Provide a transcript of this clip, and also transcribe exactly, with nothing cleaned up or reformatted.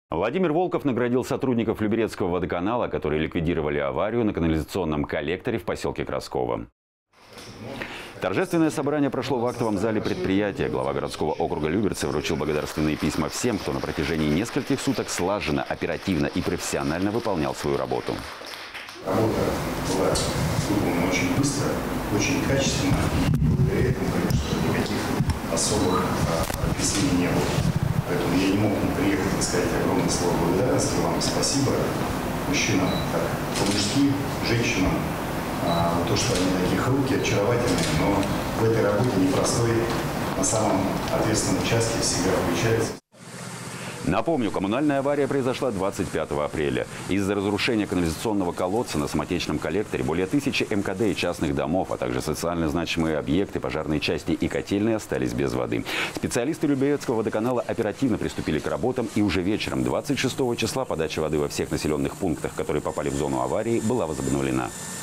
Владимир Волков наградил сотрудников Люберецкого водоканала, которые ликвидировали аварию на канализационном коллекторе в поселке Красково. Торжественное собрание прошло в актовом зале предприятия. Глава городского округа Люберцы вручил благодарственные письма всем, кто на протяжении нескольких суток слаженно, оперативно и профессионально выполнял свою работу. Работа была выполнена очень быстро, очень качественно. И благодаря этому, конечно, никаких особых объяснений не было. Поэтому я не мог не приехать и сказать огромное слово благодарности вам. Спасибо мужчинам, так, по-мужски, женщинам. А, то, что они такие хрупкие, очаровательные, но в этой работе непростой, на самом ответственном участке всегда включается. Напомню, коммунальная авария произошла двадцать пятого апреля. Из-за разрушения канализационного колодца на самотечном коллекторе более тысячи эм ка дэ и частных домов, а также социально значимые объекты, пожарные части и котельные остались без воды. Специалисты Люберецкого водоканала оперативно приступили к работам, и уже вечером двадцать шестого числа подача воды во всех населенных пунктах, которые попали в зону аварии, была возобновлена.